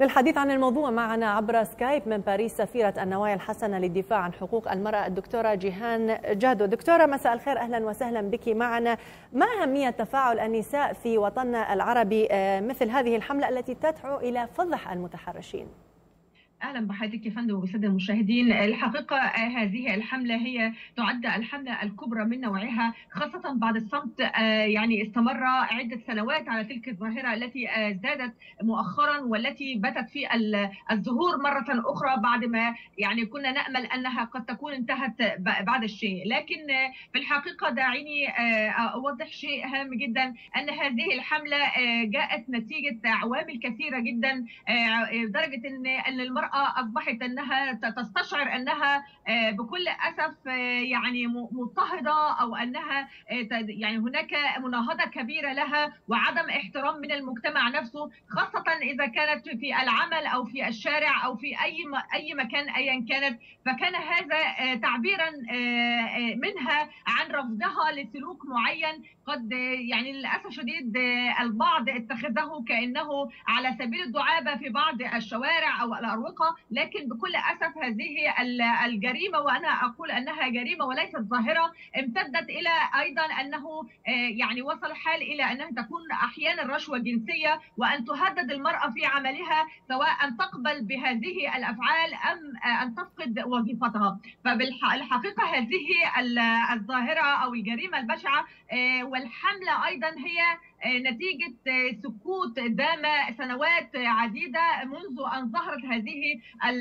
للحديث عن الموضوع معنا عبر سكايب من باريس سفيرة النوايا الحسنة للدفاع عن حقوق المرأة الدكتورة جيهان جادو. دكتورة مساء الخير، أهلا وسهلا بك معنا. ما أهمية تفاعل النساء في وطننا العربي مثل هذه الحملة التي تدعو إلى فضح المتحرشين؟ اهلا بحضرتك يا فندم وبالساده المشاهدين. الحقيقه هذه الحمله هي تعد الحمله الكبرى من نوعها، خاصه بعد الصمت يعني استمر عده سنوات على تلك الظاهره التي زادت مؤخرا والتي باتت في الظهور مره اخرى بعد ما يعني كنا نامل انها قد تكون انتهت بعد الشيء. لكن في الحقيقه دعيني اوضح شيء هام جدا، ان هذه الحمله جاءت نتيجه عوامل كثيره جدا، لدرجه ان المراه اصبحت انها تستشعر انها بكل اسف يعني مضطهده، او انها يعني هناك مناهضه كبيره لها وعدم احترام من المجتمع نفسه، خاصه اذا كانت في العمل او في الشارع او في اي مكان ايا كانت. فكان هذا تعبيرا منها عن رفضها لسلوك معين قد يعني للاسف شديد البعض اتخذه كانه على سبيل الدعابه في بعض الشوارع او الاروقه، لكن بكل اسف هذه الجريمه، وانا اقول انها جريمه وليست ظاهره، امتدت الى ايضا انه يعني وصل الحال الى انها تكون احيانا رشوه جنسيه، وان تهدد المراه في عملها سواء ان تقبل بهذه الافعال ام ان تفقد وظيفتها. فبالحقيقه هذه الظاهره او الجريمه البشعه والحمله ايضا هي نتيجة سكوت دام سنوات عديدة منذ أن ظهرت هذه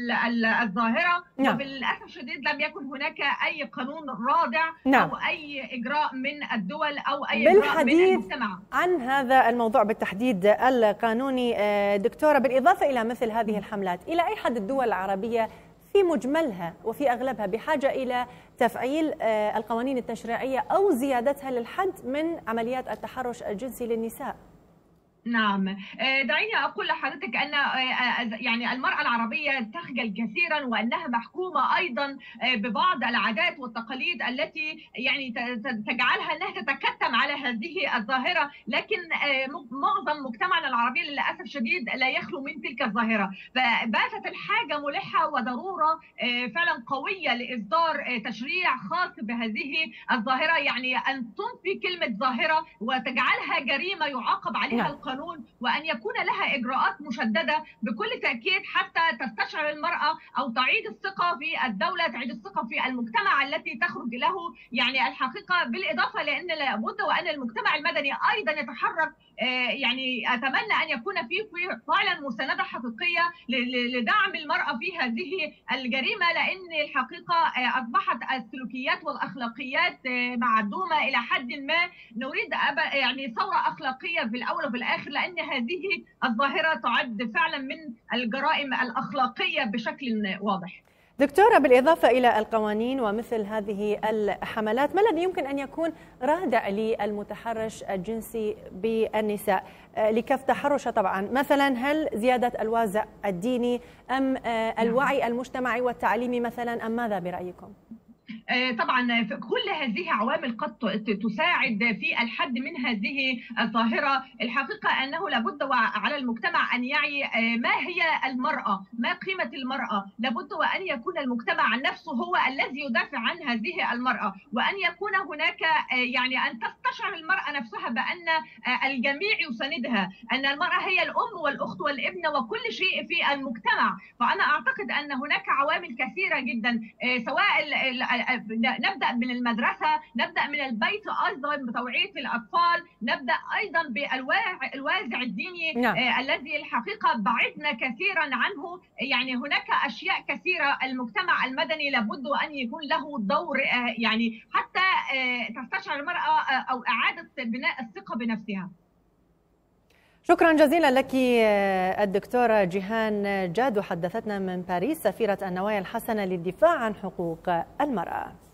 الظاهرة. نعم. وبالأسف الشديد لم يكن هناك أي قانون رادع نعم. أو أي إجراء من الدول أو أي إجراء من المجتمع عن هذا الموضوع بالتحديد القانوني دكتورة، بالإضافة إلى مثل هذه الحملات، إلى أي حد الدول العربية في مجملها وفي أغلبها بحاجة إلى تفعيل القوانين التشريعية أو زيادتها للحد من عمليات التحرش الجنسي للنساء؟ نعم، دعيني أقول لحضرتك أن يعني المرأة العربية تخجل كثيرا، وأنها محكومة أيضا ببعض العادات والتقاليد التي يعني تجعلها أنها تتكتم على هذه الظاهرة، لكن معظم مجتمعنا العربي للأسف شديد لا يخلو من تلك الظاهرة. فباتت الحاجة ملحة وضرورة فعلا قوية لإصدار تشريع خاص بهذه الظاهرة، يعني أن تنفي كلمة ظاهرة وتجعلها جريمة يعاقب عليها القانون، وأن يكون لها إجراءات مشددة بكل تأكيد حتى تستشعر المرأة أو تعيد الثقة في الدولة، تعيد الثقة في المجتمع التي تخرج له. يعني الحقيقة بالإضافة لأن لابد وأن المجتمع المدني أيضا يتحرك، يعني أتمنى أن يكون في فعلا مساندة حقيقية لدعم المرأة في هذه الجريمة، لأن الحقيقة أصبحت السلوكيات والأخلاقيات معدومة إلى حد ما. نريد يعني ثورة أخلاقية في الأول وفي الآخر، لأن هذه الظاهرة تعد فعلا من الجرائم الأخلاقية بشكل واضح. دكتورة، بالإضافة إلى القوانين ومثل هذه الحملات، ما الذي يمكن أن يكون رادع للمتحرش الجنسي بالنساء لكف تحرشه طبعا؟ مثلا هل زيادة الوازع الديني أم الوعي المجتمعي والتعليمي مثلا، أم ماذا برأيكم؟ طبعا كل هذه عوامل قد تساعد في الحد من هذه الظاهرة. الحقيقة أنه لابد على المجتمع أن يعي ما هي المرأة، ما قيمة المرأة. لابد وأن يكون المجتمع نفسه هو الذي يدافع عن هذه المرأة، وأن يكون هناك يعني أن تستشعر المرأة نفسها بأن الجميع يساندها، أن المرأة هي الأم والأخت والابنة وكل شيء في المجتمع. فأنا أعتقد أن هناك عوامل كثيرة جدا، سواء نبدأ من المدرسة، نبدأ من البيت أيضا بتوعية الأطفال، نبدأ أيضا بالوازع الديني. نعم. الذي الحقيقة بعدنا كثيرا عنه. يعني هناك أشياء كثيرة المجتمع المدني لابد أن يكون له دور، يعني حتى تستشعر المرأة أو إعادة بناء الثقة بنفسها. شكرا جزيلا لك الدكتورة جيهان جادو، حدثتنا من باريس سفيرة النوايا الحسنة للدفاع عن حقوق المرأة.